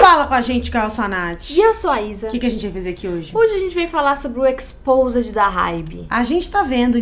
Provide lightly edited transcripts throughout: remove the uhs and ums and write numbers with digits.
Fala com a gente, que eu sou a Nath. E eu sou a Isa. O que a gente vai fazer aqui hoje? Hoje a gente vem falar sobre o Exposed da Hybe. A gente tá vendo em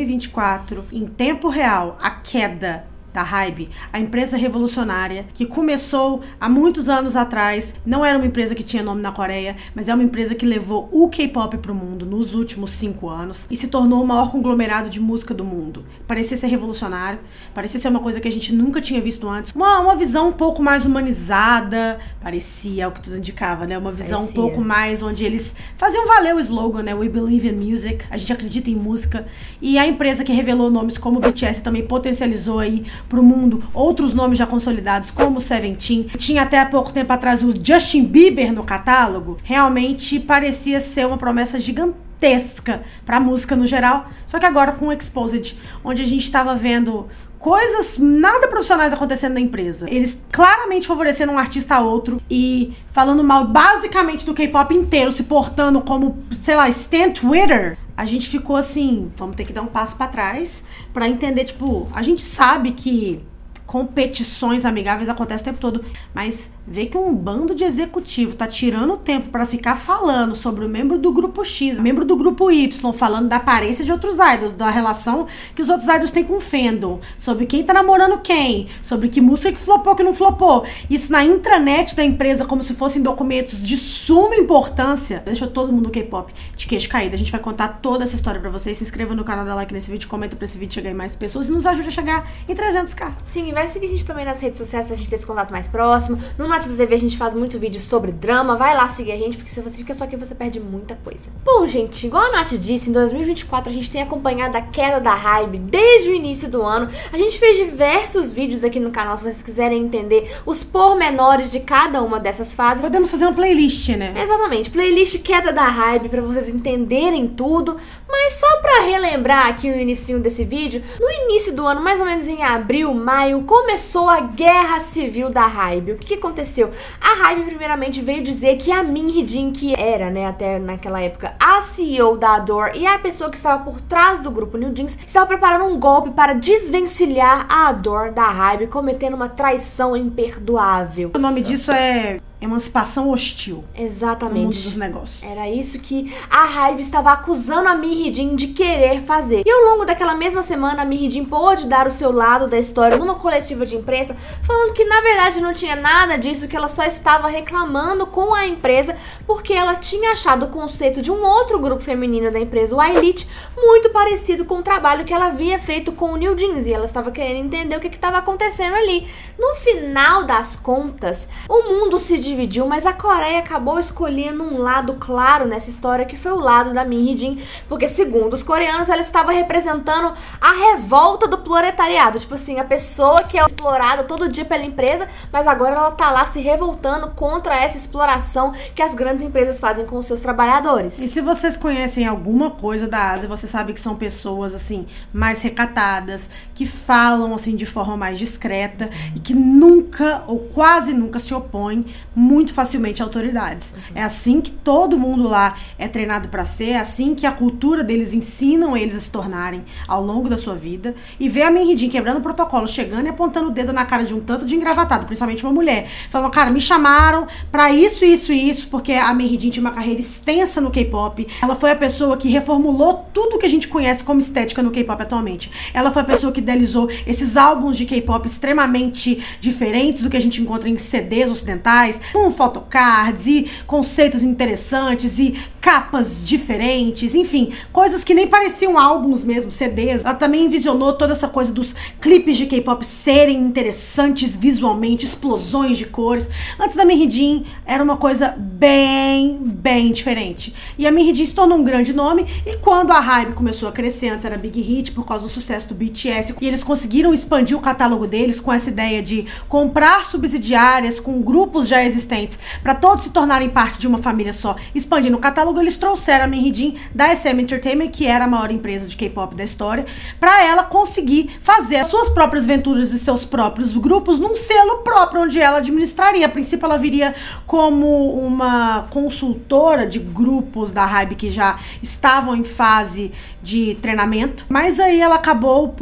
2024, em tempo real, a queda da Hybe, a empresa revolucionária que começou há muitos anos atrás. Não era uma empresa que tinha nome na Coreia, mas é uma empresa que levou o K-pop pro mundo nos últimos 5 anos e se tornou o maior conglomerado de música do mundo. Parecia ser revolucionário, parecia ser uma coisa que a gente nunca tinha visto antes. Uma visão um pouco mais humanizada, parecia, o que tudo indicava, né? Uma visão um pouco mais onde eles faziam valer o slogan, né? We believe in music, a gente acredita em música. E a empresa que revelou nomes como o BTS também potencializou aí pro mundo outros nomes já consolidados, como o Seventeen. Tinha até há pouco tempo atrás o Justin Bieber no catálogo. Realmente parecia ser uma promessa gigantesca pra música no geral. Só que agora com o Exposed, onde a gente tava vendo coisas nada profissionais acontecendo na empresa. Eles claramente favorecendo um artista a outro e falando mal basicamente do K-pop inteiro, se portando como, sei lá, Stan Twitter. A gente ficou assim, vamos ter que dar um passo pra trás pra entender, tipo, a gente sabe que competições amigáveis acontecem o tempo todo, mas ver que um bando de executivo tá tirando tempo pra ficar falando sobre o membro do grupo X, membro do grupo Y, falando da aparência de outros idols, da relação que os outros idols têm com o fandom, sobre quem tá namorando quem, sobre que música que flopou, que não flopou. Isso na intranet da empresa, como se fossem documentos de suma importância, deixou todo mundo no K-pop de queixo caído. A gente vai contar toda essa história pra vocês. Se inscreva no canal, dá like nesse vídeo, comenta pra esse vídeo chegar em mais pessoas e nos ajude a chegar em 300k. Sim, vai seguir a gente também nas redes sociais pra gente ter esse contato mais próximo. No Natas TV a gente faz muito vídeo sobre drama. Vai lá seguir a gente, porque se você fica só aqui, você perde muita coisa. Bom, gente, igual a Nath disse, em 2024 a gente tem acompanhado a queda da Hybe desde o início do ano. A gente fez diversos vídeos aqui no canal, se vocês quiserem entender os pormenores de cada uma dessas fases. Podemos fazer uma playlist, né? Exatamente, playlist queda da Hybe, pra vocês entenderem tudo. Mas só pra relembrar aqui no inicinho desse vídeo, no início do ano, mais ou menos em abril, maio, começou a guerra civil da Hybe. O que aconteceu? A Hybe primeiramente veio dizer que a Minhee, que era, né, até naquela época, a CEO da Adore e a pessoa que estava por trás do grupo New Jeans, estava preparando um golpe para desvencilhar a Adore da Hybe, cometendo uma traição imperdoável. O nome disso é emancipação hostil. Exatamente. No mundo dos negócios. Era isso que a Hybe estava acusando a Minhee de querer fazer. E ao longo daquela mesma semana, a Minhee pôde dar o seu lado da história numa coletiva de imprensa, falando que na verdade não tinha nada disso, que ela só estava reclamando com a empresa porque ela tinha achado o conceito de um outro grupo feminino da empresa, o Elite, muito parecido com o trabalho que ela havia feito com o New Jeans, e ela estava querendo entender o que estava acontecendo ali. No final das contas, o mundo se dividiu, mas a Coreia acabou escolhendo um lado claro nessa história, que foi o lado da Minhee, porque segundo os coreanos, ela estava representando a revolta do proletariado, tipo assim, a pessoa que é explorada todo dia pela empresa, mas agora ela tá lá se revoltando contra essa exploração que as grandes empresas fazem com os seus trabalhadores. E se vocês conhecem alguma coisa da Ásia, você sabe que são pessoas, assim, mais recatadas, que falam, assim, de forma mais discreta e que nunca, ou quase nunca, se opõem muito facilmente a autoridades. É assim que todo mundo lá é treinado pra ser, é assim que a cultura deles ensinam eles a se tornarem ao longo da sua vida. E ver a Minhee quebrando o protocolo, chegando e apontando o dedo na cara de um tanto de engravatado, principalmente uma mulher, falando, cara, me chamaram pra isso, isso e isso, porque a Minhee tinha uma carreira extensa no K-pop. Ela foi a pessoa que reformulou tudo que a gente conhece como estética no K-pop atualmente. Ela foi a pessoa que idealizou esses álbuns de K-pop extremamente diferentes do que a gente encontra em CDs ocidentais, com photocards e conceitos interessantes e capas diferentes, enfim, coisas que nem pareciam álbuns mesmo, CDs. Ela também envisionou toda essa coisa dos clipes de K-pop serem interessantes visualmente, explosões de cores. Antes da Minhee era uma coisa bem diferente. E a Minhee se tornou um grande nome, e quando a Hybe começou a crescer, antes era Big Hit por causa do sucesso do BTS, e eles conseguiram expandir o catálogo deles com essa ideia de comprar subsidiárias com grupos já existentes para todos se tornarem parte de uma família só, expandindo o catálogo, eles trouxeram a Minhee da SM Entertainment, que era a maior empresa de K-pop da história, para ela conseguir fazer as suas próprias aventuras e seus próprios grupos num selo próprio, onde ela administraria. A princípio ela viria como uma consultora de grupos da Hybe que já estavam em fase de treinamento, mas aí ela acabou por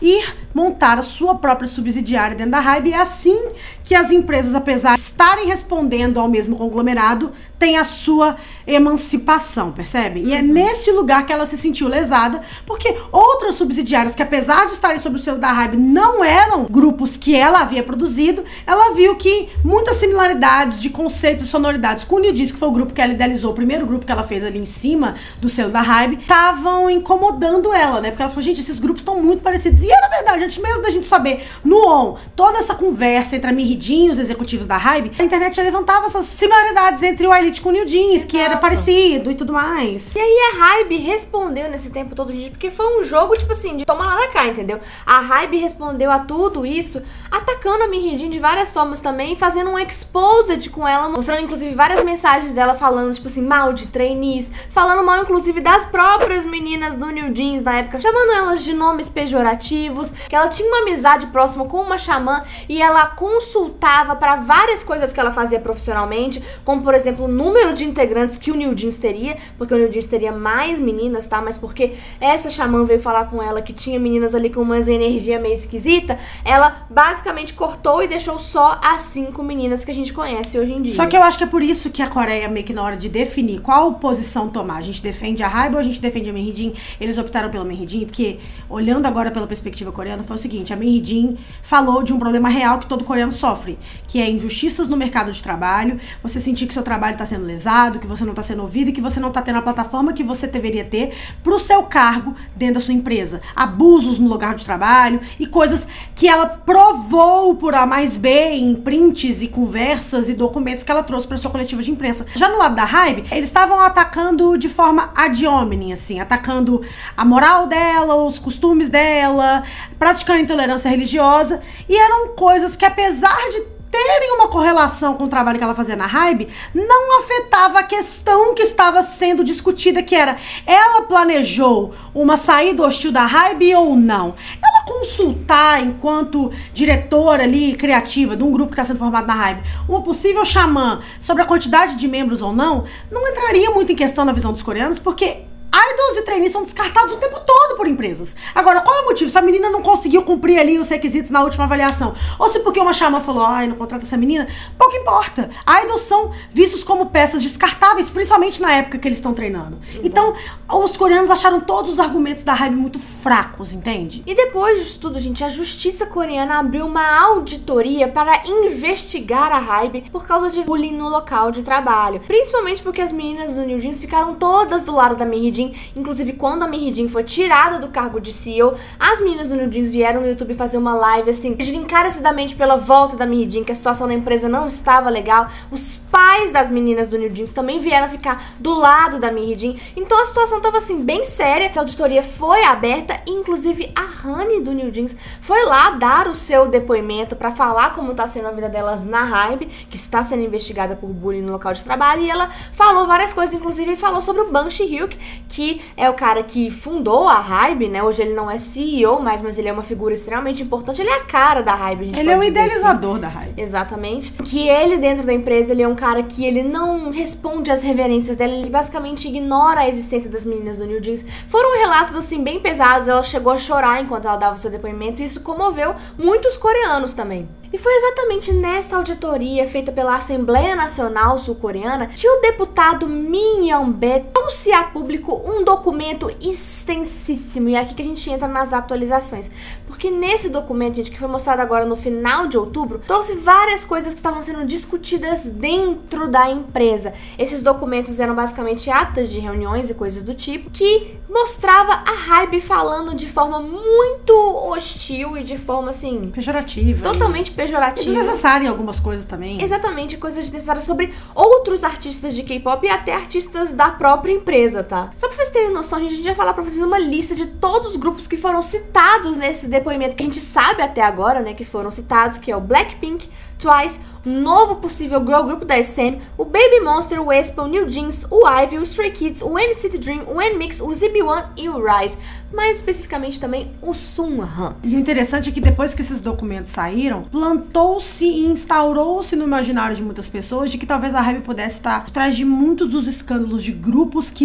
ir montar a sua própria subsidiária dentro da Hybe. E é assim que as empresas, apesar de estarem respondendo ao mesmo conglomerado, tem a sua emancipação, percebe? E é nesse lugar que ela se sentiu lesada, porque outras subsidiárias que, apesar de estarem sob o selo da Hybe, não eram grupos que ela havia produzido, ela viu que muitas similaridades de conceitos e sonoridades com o New Jeans, que foi o grupo que ela idealizou, o primeiro grupo que ela fez ali em cima do selo da Hybe, estavam incomodando ela, né? Porque ela falou, gente, esses grupos estão muito parecidos. E era verdade, antes mesmo da gente saber no ON toda essa conversa entre a Mirridin e os executivos da Hybe, a internet já levantava essas similaridades entre o Elite com o New Jeans, que era parecido e tudo mais. E aí a Hybe respondeu nesse tempo todo, gente, porque foi um jogo, tipo assim, de toma lá da cá, entendeu? A Hybe respondeu a tudo isso, atacando a Mirridin de várias formas também, fazendo um exposed com ela, mostrando inclusive várias mensagens dela falando, tipo assim, mal de trainees, falando mal inclusive das próprias meninas do New Jeans na época, chamando elas de nomes pejorativos, que ela tinha uma amizade próxima com uma xamã e ela consultava para várias coisas que ela fazia profissionalmente, como por exemplo, o número de integrantes que o New Jeans teria, porque o New Jeans teria mais meninas, tá? Mas porque essa xamã veio falar com ela que tinha meninas ali com umas energia meio esquisita, ela basicamente cortou e deixou só as 5 meninas que a gente conhece hoje em dia. Só que eu acho que é por isso que a Coreia, meio que na hora de definir qual posição tomar, a gente defende a Hybe ou a gente defende a Mirridin, eles optaram pela Mirridin, porque olhando agora pela perspectiva coreana, foi o seguinte, a Mirridin falou de um problema real que todo coreano sofre, que é injustiças no mercado de trabalho, você sentir que seu trabalho está sendo lesado, que você não está sendo ouvido e que você não está tendo a plataforma que você deveria ter pro seu cargo dentro da sua empresa. Abusos no lugar de trabalho e coisas que ela provou por A mais B em prints e conversas e documentos que ela trouxe para sua coletiva de imprensa. Já no lado da Hybe, eles estavam atacando de forma ad hominem, assim, atacando a moral dela, os costumes dela, praticando intolerância religiosa, e eram coisas que, apesar de terem uma correlação com o trabalho que ela fazia na Hybe, não afetava a questão que estava sendo discutida, que era, ela planejou uma saída hostil da Hybe ou não? Ela consultar, enquanto diretora ali, criativa, de um grupo que está sendo formado na Hybe, uma possível xamã sobre a quantidade de membros ou não entraria muito em questão na visão dos coreanos, porque idols e trainees são descartados o tempo todo por empresas. Agora, qual é o motivo? Se a menina não conseguiu cumprir ali os requisitos na última avaliação, ou se porque uma xamã falou, ai, não contrata essa menina, pouco importa. Idols são vistos como peças descartáveis, principalmente na época que eles estão treinando. Exato. Então, os coreanos acharam todos os argumentos da Hybe muito fracos, entende? E depois disso tudo, gente, a justiça coreana abriu uma auditoria para investigar a Hybe por causa de bullying no local de trabalho. Principalmente porque as meninas do New Jeans ficaram todas do lado da Mirridin. Inclusive, quando a Mirridin foi tirada do cargo de CEO, as meninas do New Jeans vieram no YouTube fazer uma live, assim, pedindo encarecidamente pela volta da Mirridin, que a situação da empresa não estava legal. Os pais das meninas do New Jeans também vieram ficar do lado da Mirridin. Então a situação estava, assim, bem séria. A auditoria foi aberta, e inclusive a Honey do New Jeans foi lá dar o seu depoimento para falar como está sendo a vida delas na Hybe, que está sendo investigada por bullying no local de trabalho, e ela falou várias coisas, inclusive falou sobre o Bang Si-hyuk, que é o cara que fundou a Hybe, né? Hoje ele não é CEO mais, mas ele é uma figura extremamente importante. Ele é a cara da Hybe, a gente Ele é o pode dizer idealizador assim. da Hybe. Exatamente. Que ele, dentro da empresa, ele é um cara que ele não responde às reverências dela, ele basicamente ignora a existência das meninas do New Jeans. Foram relatos, assim, bem pesados, ela chegou a chorar enquanto ela dava o seu depoimento, e isso comoveu muitos coreanos também. E foi exatamente nessa auditoria feita pela Assembleia Nacional Sul-Coreana que o deputado Min Young-bae trouxe a público um documento extensíssimo. E é aqui que a gente entra nas atualizações. Porque nesse documento, gente, que foi mostrado agora no final de outubro, trouxe várias coisas que estavam sendo discutidas dentro da empresa. Esses documentos eram basicamente atas de reuniões e coisas do tipo, que mostrava a Hybe falando de forma muito hostil e de forma, assim, pejorativa. Totalmente pejorativa. Desnecessária em algumas coisas também. Exatamente, coisas desnecessárias sobre outros artistas de K-pop e até artistas da própria empresa, tá? Só pra vocês terem noção, a gente vai falar pra vocês uma lista de todos os grupos que foram citados nesse depoimento, que a gente sabe até agora, né, que foram citados, que é o Blackpink, Twice, o novo possível girl group da SM, o Baby Monster, o aespa, o New Jeans, o IVE, o Stray Kids, o NCT Dream, o NMIXX, o ZB1 e o Rise. Mais especificamente também o Sunhan. E o interessante é que depois que esses documentos saíram, plantou-se e instaurou-se no imaginário de muitas pessoas de que talvez a Hybe pudesse estar por trás de muitos dos escândalos de grupos que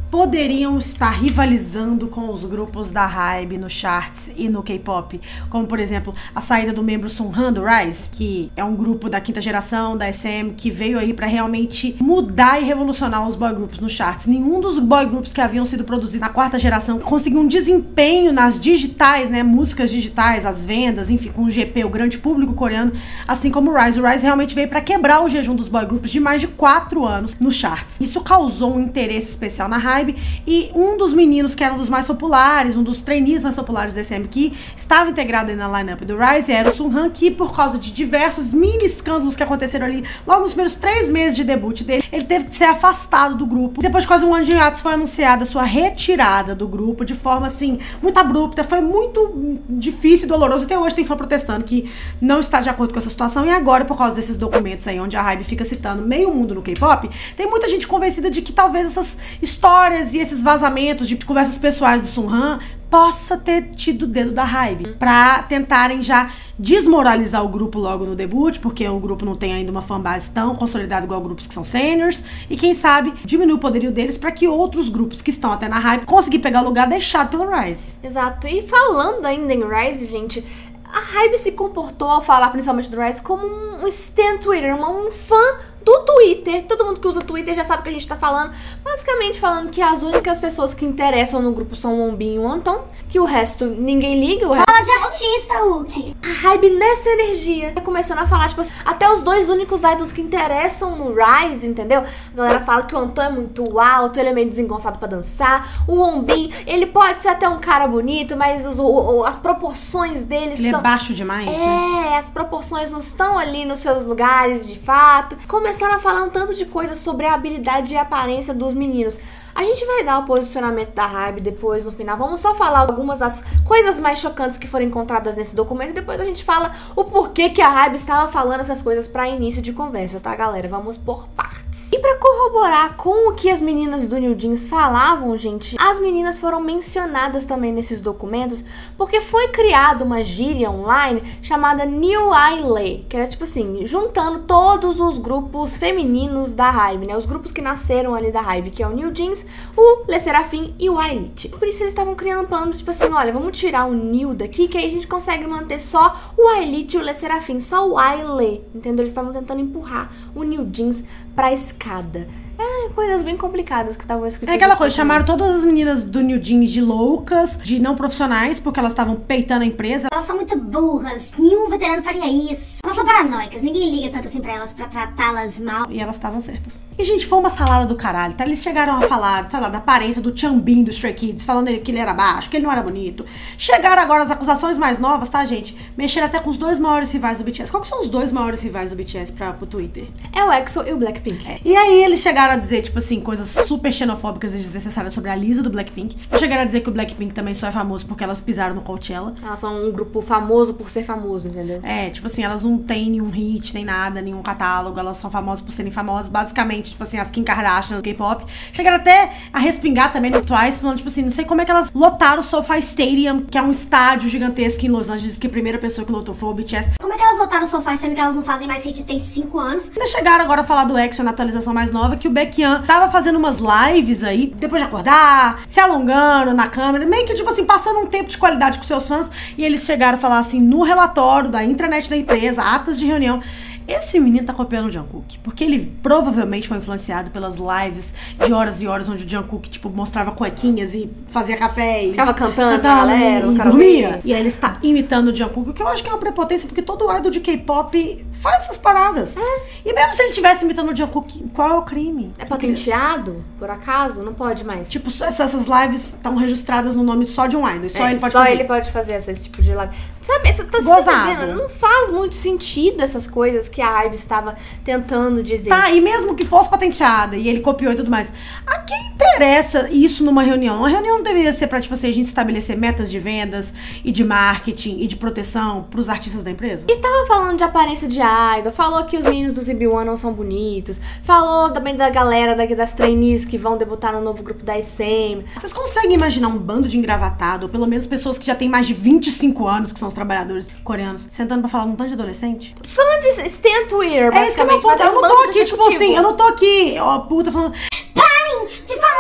poderiam estar rivalizando com os grupos da HYBE no charts e no K-pop, como por exemplo a saída do membro Sunhan do Rise, que é um grupo da quinta geração da SM que veio aí pra realmente mudar e revolucionar os boy groups nos charts. Nenhum dos boy groups que haviam sido produzidos na quarta geração conseguiu um desempenho nas digitais, né, músicas digitais, as vendas, enfim, com o GP, o grande público coreano, assim como o Rise. O Rise realmente veio pra quebrar o jejum dos boy groups de mais de 4 anos nos charts. Isso causou um interesse especial na HYBE, e um dos meninos que era um dos mais populares, um dos trainees mais populares da SM que estava integrado aí na lineup do Rise era o Sunhan, que por causa de diversos mini escândalos que aconteceram ali logo nos primeiros 3 meses de debut dele, ele teve que ser afastado do grupo. Depois de quase um ano de hiatus foi anunciada a sua retirada do grupo de forma assim, muito abrupta, foi muito difícil e doloroso. Até hoje tem fã protestando que não está de acordo com essa situação, e agora por causa desses documentos aí onde a HYBE fica citando meio mundo no K-pop, tem muita gente convencida de que talvez essas histórias e esses vazamentos de conversas pessoais do Sunhan possa ter tido o dedo da HYBE pra tentarem já desmoralizar o grupo logo no debut, porque o grupo não tem ainda uma fanbase tão consolidada igual grupos que são seniors, e quem sabe diminuir o poderio deles pra que outros grupos que estão até na HYBE conseguir pegar o lugar deixado pelo Rise. Exato, e falando ainda em Rise, gente, a HYBE se comportou, ao falar principalmente do Rise, como um stan Twitter, um fã do Twitter. Todo mundo que usa Twitter já sabe o que a gente tá falando. Basicamente falando que as únicas pessoas que interessam no grupo são o Wonbin e o Anton, que o resto ninguém liga. O resto... Fala de artista, Hulk. A HYBE nessa energia tá começando a falar, tipo assim, até os 2 únicos idols que interessam no Rise, entendeu? A galera fala que o Anton é muito alto, ele é meio desengonçado pra dançar. O Wonbin, ele pode ser até um cara bonito, mas as proporções dele ele são... é baixo demais, né? as proporções não estão ali nos seus lugares de fato. Começaram a falar um tanto de coisas sobre a habilidade e a aparência dos meninos. A gente vai dar o posicionamento da HYBE depois, no final. Vamos só falar algumas das coisas mais chocantes que foram encontradas nesse documento. Depois a gente fala o porquê que a HYBE estava falando essas coisas para início de conversa, tá, galera? Vamos por partes. E para corroborar com o que as meninas do New Jeans falavam, gente, as meninas foram mencionadas também nesses documentos, porque foi criada uma gíria online chamada New ILE, que era tipo assim, juntando todos os grupos femininos da HYBE, né? Os grupos que nasceram ali da HYBE, que é o New Jeans, o Le Sserafim e o I-Elite. Por isso eles estavam criando um plano, tipo assim, olha, vamos tirar o New daqui, que aí a gente consegue manter só o I-Elite e o Le Sserafim, só o I-Le, entendeu? Eles estavam tentando empurrar o New Jeans pra escada. Coisas bem complicadas que estavam escritas. É aquela coisa, chamaram todas as meninas do New Jeans de loucas, de não profissionais, porque elas estavam peitando a empresa. Elas são muito burras, nenhum veterano faria isso. Elas são paranoicas, ninguém liga tanto assim pra elas, pra tratá-las mal. E elas estavam certas. E, gente, foi uma salada do caralho, tá? Eles chegaram a falar, sei lá, da aparência do Changbin do Stray Kids, falando que ele era baixo, que ele não era bonito. Chegaram agora as acusações mais novas, tá, gente? Mexeram até com os 2 maiores rivais do BTS. Qual que são os 2 maiores rivais do BTS pro Twitter? É o EXO e o Blackpink. E aí eles chegaram a dizer, tipo assim, coisas super xenofóbicas e desnecessárias sobre a Lisa do Blackpink. Chegaram a dizer que o Blackpink também só é famoso porque elas pisaram no Coachella. Elas são um grupo famoso por ser famoso, entendeu? Tipo assim, elas não têm nenhum hit, nem nada, nenhum catálogo. Elas são famosas por serem famosas. Basicamente, tipo assim, as Kim Kardashian do K-pop. Chegaram até a respingar também no Twice, falando, tipo assim, não sei como é que elas lotaram o SoFi Stadium, que é um estádio gigantesco em Los Angeles, que a primeira pessoa que lotou foi o BTS. Como é que elas lotaram o SoFi, sendo que elas não fazem mais hit tem 5 anos? Ainda chegaram agora a falar do EXO na atualização mais nova, que o Baekhyun tava fazendo umas lives aí, depois de acordar, se alongando na câmera, meio que, tipo assim, passando um tempo de qualidade com seus fãs, e eles chegaram a falar assim, no relatório da intranet da empresa, atas de reunião, esse menino tá copiando o Jungkook, porque ele provavelmente foi influenciado pelas lives de horas e horas onde o Jungkook, tipo, mostrava cuequinhas e fazia café e... Ficava cantando pra galera, e dormia. E aí ele está imitando o Jungkook, o que eu acho que é uma prepotência, porque todo idol de K-pop faz essas paradas. E mesmo se ele estivesse imitando o Jungkook, qual é o crime? É patenteado, por acaso? Não pode mais. Tipo, essas lives estão registradas no nome só de um idol, só ele pode só fazer. Ele pode fazer esse tipo de live. Sabe, você tá entendendo? Não faz muito sentido essas coisas que a HYBE estava tentando dizer. Tá, e mesmo que fosse patenteada e ele copiou e tudo mais, a quem interessa isso numa reunião? A reunião deveria ser pra, tipo assim, a gente estabelecer metas de vendas e de marketing e de proteção pros artistas da empresa? E tava falando de aparência de idol, falou que os meninos do ZB1 não são bonitos, falou também da galera das trainees que vão debutar no novo grupo da SM. Vocês conseguem imaginar um bando de engravatado, ou pelo menos pessoas que já têm mais de 25 anos, que são os trabalhadores coreanos, sentando pra falar um tanto de adolescente? Falando de Stan Twitter, basicamente. Eu não tô aqui, tipo assim, eu não tô aqui, ó, puta, falando... Parem de falar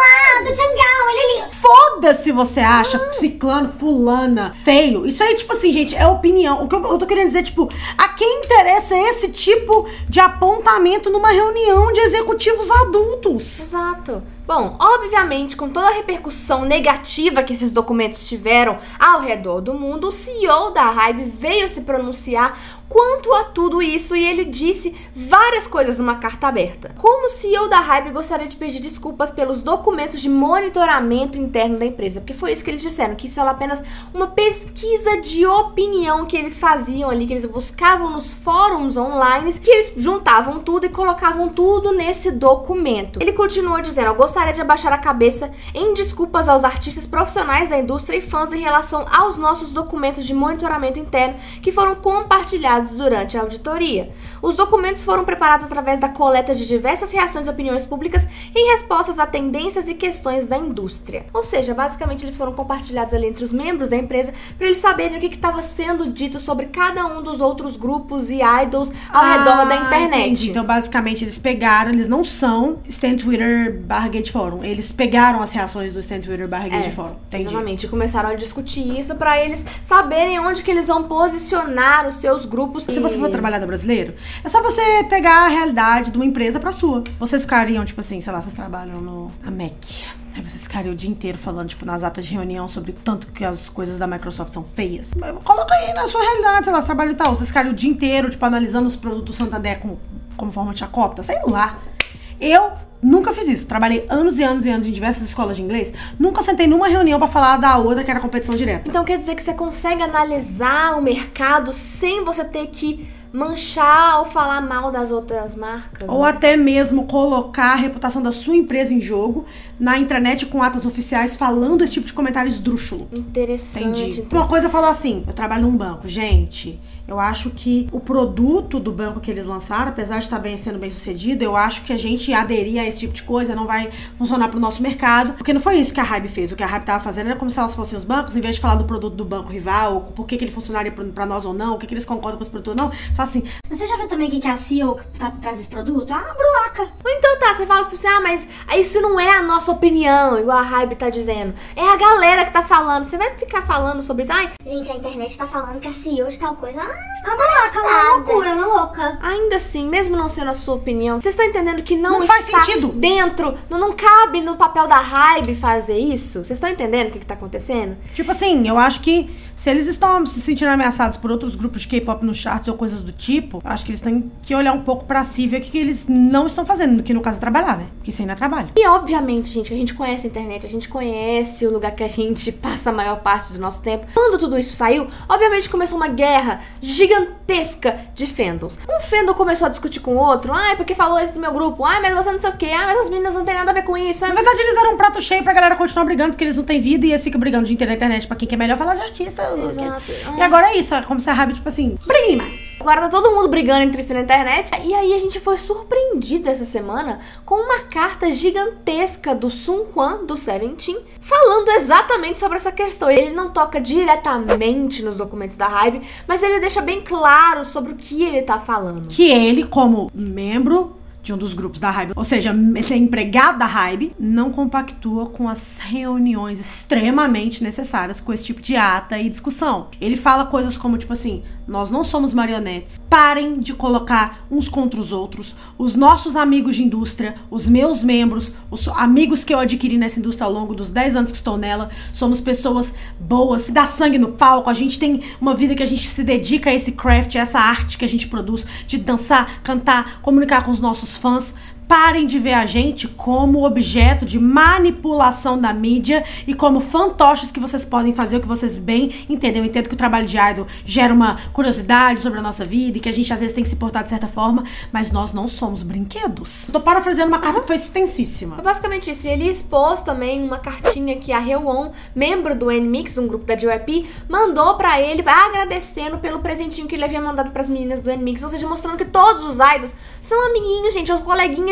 do Tchangão, ele ali. Foda-se se você acha ciclano, fulana, feio. Isso aí, tipo assim, gente, é opinião. O que eu tô querendo dizer, tipo, a quem interessa esse tipo de apontamento numa reunião de executivos adultos? Exato. Bom, obviamente, com toda a repercussão negativa que esses documentos tiveram ao redor do mundo, o CEO da Hybe veio se pronunciar quanto a tudo isso e ele disse várias coisas numa carta aberta. Como CEO da Hybe, gostaria de pedir desculpas pelos documentos de monitoramento interno da empresa, porque foi isso que eles disseram, que isso era apenas uma pesquisa de opinião que eles faziam ali, que eles buscavam nos fóruns online, que eles juntavam tudo e colocavam tudo nesse documento. Ele continuou dizendo: gostaria de abaixar a cabeça em desculpas aos artistas profissionais da indústria e fãs em relação aos nossos documentos de monitoramento interno que foram compartilhados durante a auditoria. Os documentos foram preparados através da coleta de diversas reações e opiniões públicas em respostas a tendências e questões da indústria. Ou seja, basicamente eles foram compartilhados ali entre os membros da empresa para eles saberem o que estava sendo dito sobre cada um dos outros grupos e idols ao redor da internet. Entendi. Então, basicamente, eles não são Stan Twitter /Gate Forum. Eles pegaram as reações do Stan Twitter /Gate Forum. Entendi. Exatamente. E começaram a discutir isso para eles saberem onde que eles vão posicionar os seus grupos. Se você for trabalhar no brasileiro, é só você pegar a realidade de uma empresa pra sua. Vocês ficariam, tipo assim, sei lá, vocês trabalham na Mac. Aí vocês ficariam o dia inteiro falando, tipo, nas atas de reunião sobre o tanto que as coisas da Microsoft são feias. Coloca aí na sua realidade, sei lá, você trabalha e tal. Vocês ficariam o dia inteiro, tipo, analisando os produtos do Santander como forma de chacota. Sei lá. Eu nunca fiz isso. Trabalhei anos e anos e anos em diversas escolas de inglês. Nunca sentei numa reunião pra falar da outra, que era competição direta. Então quer dizer que você consegue analisar o mercado sem você ter que manchar ou falar mal das outras marcas? Ou até mesmo colocar a reputação da sua empresa em jogo na intranet com atas oficiais falando esse tipo de comentário esdrúxulo. Interessante. Entendi. Então. Uma coisa falou assim: eu trabalho num banco. Gente, eu acho que o produto do banco que eles lançaram, apesar de estar sendo bem sucedido, eu acho que a gente aderir a esse tipo de coisa não vai funcionar pro nosso mercado. Porque não foi isso que a Hybe fez. O que a Hybe tava fazendo era como se elas fossem os bancos, em vez de falar do produto do banco rival, ou por que ele funcionaria pra nós ou não, o que eles concordam com esse produto ou não. Fala assim: Você já viu também quem que é a CEO que traz esse produto? Ah, a Bruaca. Ou então tá, você fala tipo assim: mas isso não é a nossa opinião, igual a Hybe tá dizendo. É a galera que tá falando. Você vai ficar falando sobre isso? Gente, a internet tá falando que a CEO de tal coisa... a Bruaca, uma loucura, uma louca. Ainda assim, mesmo não sendo a sua opinião, vocês estão entendendo que não faz está sentido dentro, não cabe no papel da Hybe fazer isso? Vocês estão entendendo o que tá acontecendo? Tipo assim, eu acho que se eles estão se sentindo ameaçados por outros grupos de K-pop nos charts ou coisas do tipo, eu acho que eles têm que olhar um pouco pra si e ver o que eles não estão fazendo, que no caso é trabalhar, né? Porque isso aí não é trabalho. E obviamente, gente, a gente conhece a internet, a gente conhece o lugar que a gente passa a maior parte do nosso tempo. Quando tudo isso saiu, obviamente começou uma guerra gigantesca de fandoms. Um fandom começou a discutir com o outro: porque falou isso do meu grupo, mas você não sei o que, mas as meninas não tem nada a ver com isso. Na verdade, eles deram um prato cheio pra galera continuar brigando, porque eles não têm vida e eles ficam brigando o dia inteiro na internet pra quem quer melhor falar de artista. Exato. E agora é isso, é como se a Hybe, tipo assim, briguem mais. Agora tá todo mundo brigando entre si na internet. E aí a gente foi surpreendida essa semana com uma carta gigantesca do Sun Quan, do Seventeen, falando exatamente sobre essa questão. Ele não toca diretamente nos documentos da Hybe, mas ele deixa bem claro sobre o que ele tá falando. Que ele, como membro de um dos grupos da Hybe, ou seja, esse empregado da Hybe, não compactua com as reuniões extremamente necessárias com esse tipo de ata e discussão. Ele fala coisas como, tipo assim: nós não somos marionetes, parem de colocar uns contra os outros, os nossos amigos de indústria, os meus membros, os amigos que eu adquiri nessa indústria ao longo dos 10 anos que estou nela, somos pessoas boas, dá sangue no palco, a gente tem uma vida que a gente se dedica a esse craft, a essa arte que a gente produz, de dançar, cantar, comunicar com os nossos fãs. Parem de ver a gente como objeto de manipulação da mídia e como fantoches que vocês podem fazer o que vocês bem entendem. Eu entendo que o trabalho de idol gera uma curiosidade sobre a nossa vida e que a gente às vezes tem que se portar de certa forma, mas nós não somos brinquedos. Tô parafraseando uma carta que foi extensíssima. É basicamente isso. E ele expôs também uma cartinha que a Hyewon, membro do NMIXX, um grupo da JYP, mandou pra ele, agradecendo pelo presentinho que ele havia mandado pras meninas do NMIXX, ou seja, mostrando que todos os idols são amiguinhos, gente, são coleguinhas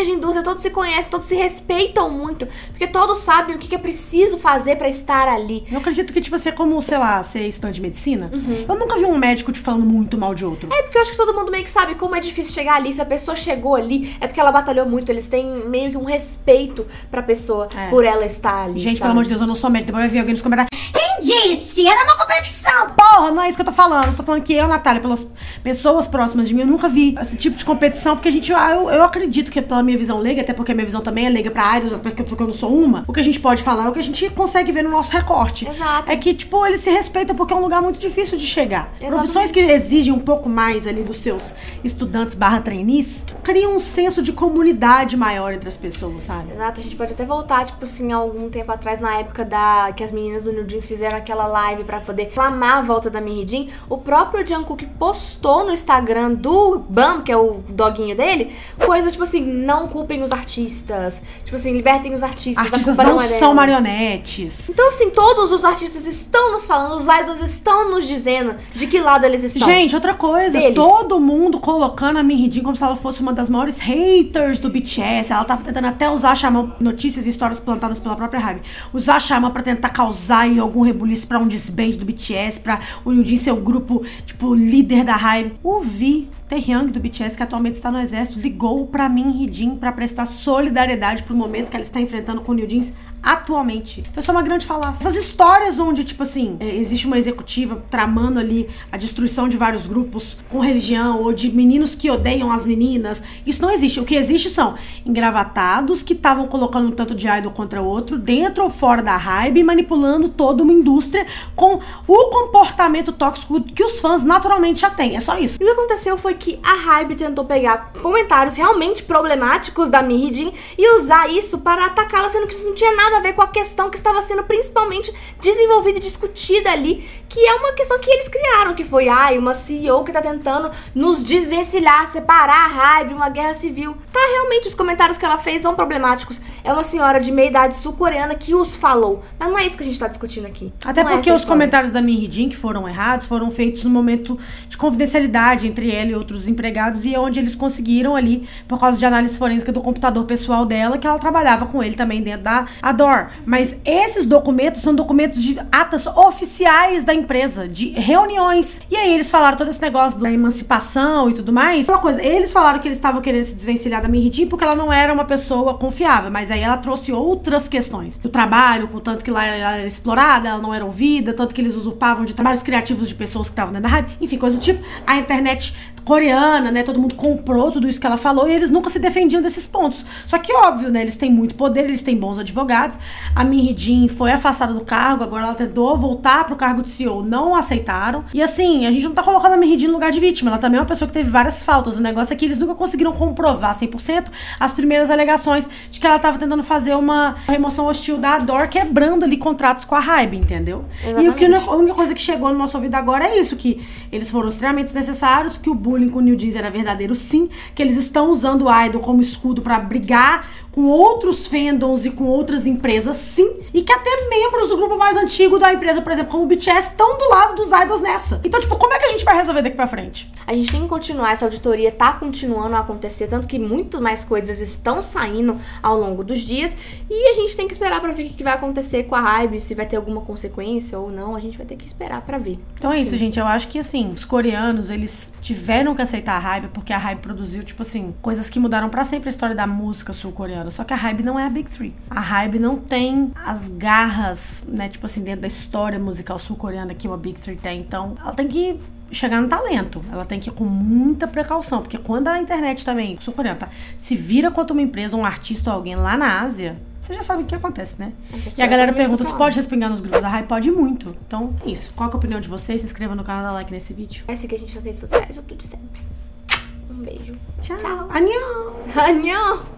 de indústria, todos se conhecem, todos se respeitam muito, porque todos sabem o que é preciso fazer pra estar ali. Eu acredito que, tipo assim, é como, sei lá, ser estudante de medicina. Eu nunca vi um médico te falando muito mal de outro. É porque eu acho que todo mundo meio que sabe como é difícil chegar ali. Se a pessoa chegou ali, é porque ela batalhou muito. Eles têm meio que um respeito pra pessoa por ela estar ali. Gente, sabe? pelo amor de Deus, eu não sou médica. Depois vai vir alguém nos comentários. Quem disse? Era uma competição. Porra, não é isso que eu tô falando. Eu tô falando que eu, Natália, pelas pessoas próximas de mim, eu nunca vi esse tipo de competição, porque a gente, eu acredito que pela minha visão leiga, até porque a minha visão também é leiga pra idols, porque eu não sou uma, o que a gente pode falar é o que a gente consegue ver no nosso recorte. Exato. É que, tipo, eles se respeitam porque é um lugar muito difícil de chegar. Exatamente. Profissões que exigem um pouco mais ali dos seus estudantes / trainees, criam um senso de comunidade maior entre as pessoas, sabe? Exato, a gente pode até voltar, tipo assim, algum tempo atrás, na época que as meninas do New Jeans fizeram aquela live pra poder clamar a volta da Minhee Jean. O próprio Jungkook postou no Instagram do Bam, que é o doguinho dele, coisa tipo assim, não culpem os artistas, tipo assim, libertem os artistas. Artistas a culpa não é são delas. marionetes. Então assim, todos os artistas estão nos falando, os idols estão nos dizendo de que lado eles estão. Gente, outra coisa, Deles. todo mundo colocando a Minhee Jean como se ela fosse uma das maiores haters do BTS. Ela tava tentando até usar Xamã, notícias e histórias plantadas pela própria Hybe, usar Xamã pra tentar causar aí algum rebuliço pra um disband do BTS, pra o New Jeans ser o grupo, tipo, líder da Hybe. O Vi, Taehyung do BTS, que atualmente está no exército, ligou pra Minhee Jean pra prestar solidariedade pro momento que ela está enfrentando com o New Jeans atualmente. Então isso é uma grande falácia. Essas histórias onde, tipo assim, existe uma executiva tramando ali a destruição de vários grupos com religião, ou de meninos que odeiam as meninas, isso não existe. O que existe são engravatados que estavam colocando um tanto de idol contra o outro, dentro ou fora da Hybe, manipulando toda uma indústria com o comportamento tóxico que os fãs naturalmente já têm. É só isso. E o que aconteceu foi que a Hybe tentou pegar comentários realmente problemáticos da Minhee Jean e usar isso para atacá-la, sendo que isso não tinha nada a ver com a questão que estava sendo principalmente desenvolvida e discutida ali, que é uma questão que eles criaram, que foi, uma CEO que tá tentando nos desvencilhar, separar a Hybe, uma guerra civil. Tá, realmente os comentários que ela fez são problemáticos. É uma senhora de meia idade sul-coreana que os falou, mas não é isso que a gente tá discutindo aqui. Até não porque é os comentários da Minhee Jean, que foram errados, foram feitos no momento de confidencialidade entre ela e outros empregados, e é onde eles conseguiram ali, por causa de análise forense do computador pessoal dela, que ela trabalhava com ele também dentro da Adore. Mas esses documentos são documentos de atas oficiais da empresa, de reuniões. E aí eles falaram todo esse negócio da emancipação e tudo mais. Uma coisa, eles falaram que eles estavam querendo se desvencilhar da Minhee Jean porque ela não era uma pessoa confiável, mas aí ela trouxe outras questões. Do trabalho, com tanto que lá ela era explorada, ela não era ouvida, tanto que eles usurpavam de trabalhos criativos de pessoas que estavam dentro da Hybe, enfim, coisa do tipo. A internet coreana, né, todo mundo comprou tudo isso que ela falou e eles nunca se defendiam desses pontos. Só que óbvio, né, eles têm muito poder, eles têm bons advogados. A Minhee Jean foi afastada do cargo, agora ela tentou voltar pro cargo de CEO, não aceitaram. E assim, a gente não tá colocando a Minhee Jean no lugar de vítima, ela também é uma pessoa que teve várias faltas. O negócio é que eles nunca conseguiram comprovar 100% as primeiras alegações de que ela tava tentando fazer uma remoção hostil da Adore, quebrando ali contratos com a Hybe, entendeu? Exatamente. E a única coisa que chegou no nosso ouvido agora é isso, que eles foram extremamente desnecessários, que o bullying com o New Jeans era verdadeiro sim, que eles estão usando o idol como escudo pra brigar com outros fandoms e com outras empresas, sim. E que até membros do grupo mais antigo da empresa, por exemplo, como o BTS, estão do lado dos idols nessa. Então, tipo, como é que a gente vai resolver daqui pra frente? A gente tem que continuar, essa auditoria tá continuando a acontecer, tanto que muito mais coisas estão saindo ao longo dos dias, e a gente tem que esperar pra ver o que vai acontecer com a Hybe, se vai ter alguma consequência ou não, a gente vai ter que esperar pra ver. Então é isso, gente, eu acho que, assim, os coreanos, eles tiveram que aceitar a Hybe, porque a Hybe produziu, tipo assim, coisas que mudaram pra sempre a história da música sul-coreana. Só que a Hybe não é a Big Three. A Hybe não tem as garras, né, tipo assim, dentro da história musical sul-coreana que uma Big Three tem. Então, ela tem que chegar no talento. Ela tem que ir com muita precaução, porque quando a internet também, sul-coreana, tá, se vira contra uma empresa, um artista ou alguém lá na Ásia, você já sabe o que acontece, né? E a galera pergunta, se pode respingar nos grupos da Hybe? Pode muito. Então, é isso. Qual que é a opinião de vocês? Se inscreva no canal, dá like nesse vídeo. Vai seguir a gente nas redes sociais, eu tudo de sempre. Um beijo. Tchau. Annyeong. Annyeong.